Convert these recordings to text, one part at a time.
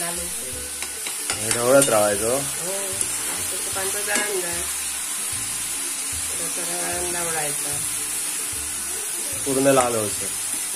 लाल होते. ढवळत राहायचं. हो कांदा जरा ढवळायचा पूर्ण लाल होतं.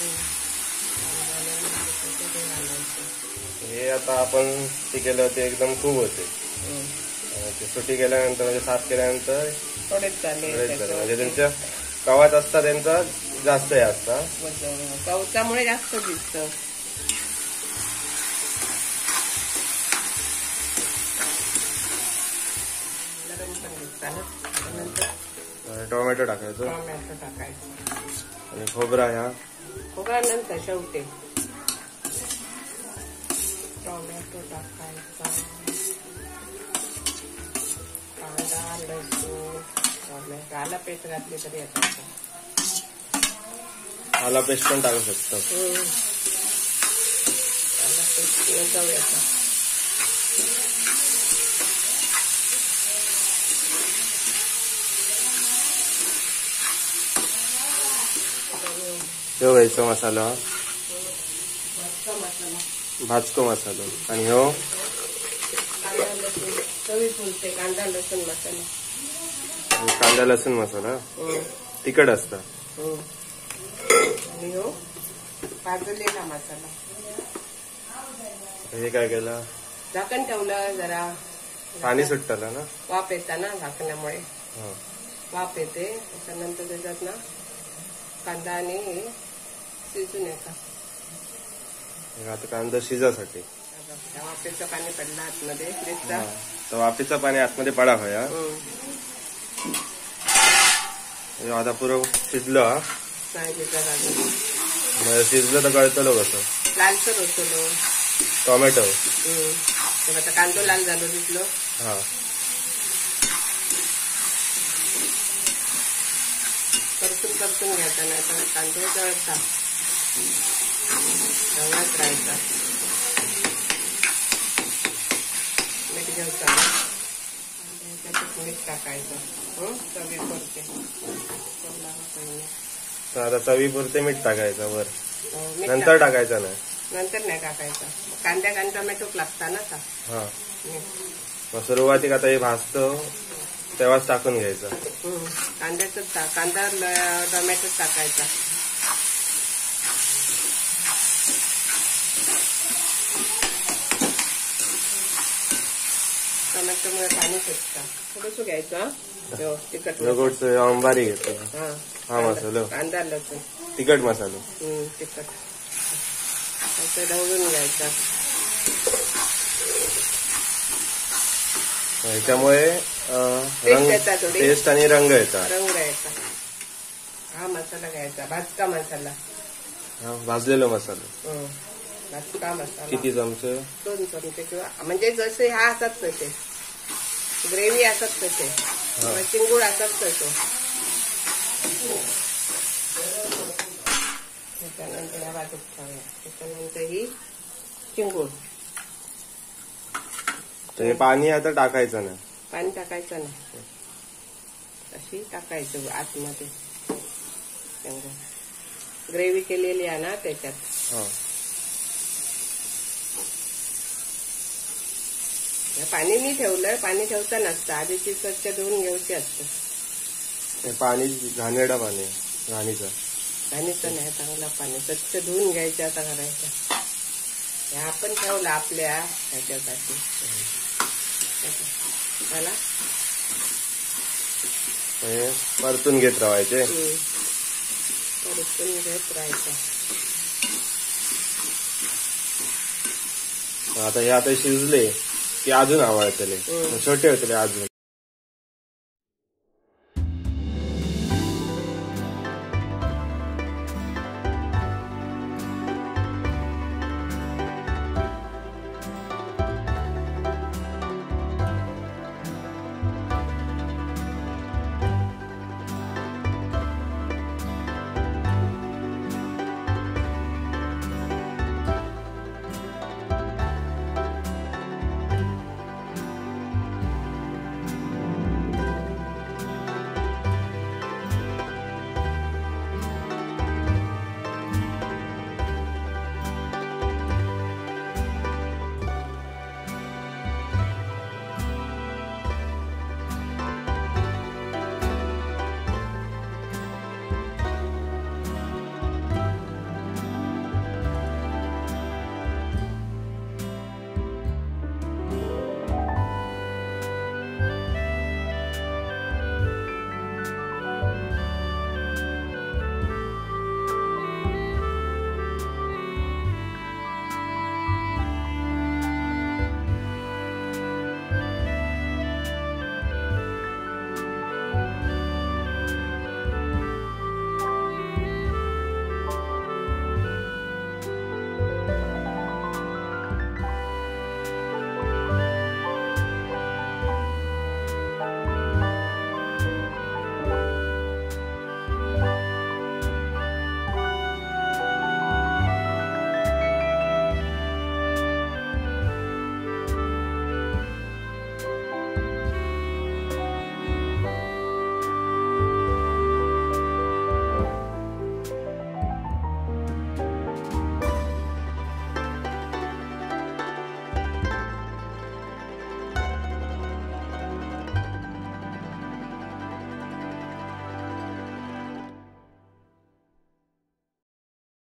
हे आता आपण ते केलं होते एकदम खूप होते. ते सुटी केल्यानंतर म्हणजे साफ केल्यानंतर थोडेच झाले म्हणजे त्यांच्या कवात असता त्यांचा जास्त हे असता कवचामुळे जास्त दिसत. टोमॅटो टाकायचं. टोमॅटो टाकायचं आणि खोबरा ह्या खोबरा नंतर शेवटे टोमॅटो टाकायचा. कांदा लसूण टोमॅटो आला पेस्ट घातली तरी येतात. आला पेस्ट पण टाकू शकतो. आला पेस्ट जाऊया. ह्यो घ्यायचा मसाला भाजको मसाला आणि ह्यो चवीपुरते कांदा लसूण मसाला. कांदा लसूण मसाला तिखट असता. आणि ह्यो भाजलेला मसाला. हे काय केलं झाकण ठेवलं जरा पाणी सुटतं ना. वाफ येता ना झाकण्यामुळे वाफ येते. त्याच्यानंतर त्याच्यात ना कांदा आणि शिजून येतात. आता कांदा शिजासाठी वाफेचं पाणी पडलं आतमध्ये तर वाफेचं पाणी आतमध्ये पडा होया. आता पुरं शिजलं. शिजलं तर कळतलो कसं लालसर होतो टोमॅटो. आता कांदो लाल झालो दिसलो. परतून घ्यायचा नाही तर कांदे जळतात. ढवळत राहायचा. मीठ घ्यायचा. त्याच्यात मीठ टाकायचं. चवीपुरते. तर आता चवीपुरते मीठ टाकायचं वर. नंतर टाकायचं नाही. नंतर नाही टाकायचं. कांद्या आणि टोमॅटो लागता ना. मग सुरुवातीक आता हे भाजतो तेव्हाच टाकून घ्यायचं. कांद्याच कांदा टोमॅटो टाकायचा. टोमॅटोमुळे पाणी सुटतं. थोडंसं घ्यायचं तिखट अंबारी घेतो. हा मसाला कांदा लसूण तिखट मसाला तिखट असं ढवळून घ्यायचा. त्याच्यामुळे टेस्ट आणि रंग येतात. हा मसाला घ्यायचा. भाजका मसाला भाजलेला मसाला. भाजका मसाला किती चमचे 2 चमचे किंवा म्हणजे जसे हा असतात तसे ग्रेव्ही असतात तसे चिंगूळ असतात तसं. त्याच्यानंतर या बाजूक ठेवूया. त्याच्यानंतर ही चिंगूळ. हे पाणी आता टाकायचं नाही. पाणी टाकायचं नाही. अशी टाकायचं आतमध्ये. ग्रेव्ही केलेली आहे ना त्याच्यात. पाणी नाही ठेवलं. पाणी ठेवता नसतं. आधी ती स्वच्छ धुवून घ्यायची असतं. पाणी घाणेरडा पाणी घाणीचं नाही चांगला पाणी स्वच्छ धुवून घ्यायचं. आता करायचं हे आपण ठेवलं आपल्या ह्याच्यासाठी. मला परतून घेत राहायचे. परतून घेत राहायचं. आता हे आता शिजले की अजून आवडतले छोटे होते अजून.